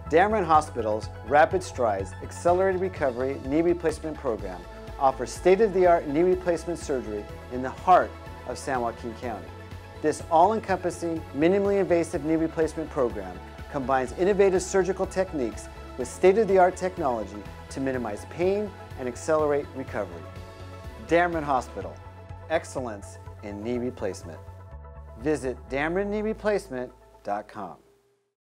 Dameron Hospital's Rapid Strides Accelerated Recovery Knee Replacement Program offers state-of-the-art knee replacement surgery in the heart of San Joaquin County. This all-encompassing, minimally invasive knee replacement program combines innovative surgical techniques with state-of-the-art technology to minimize pain and accelerate recovery. Dameron Hospital, excellence in knee replacement. Visit DameronKneeReplacement.com.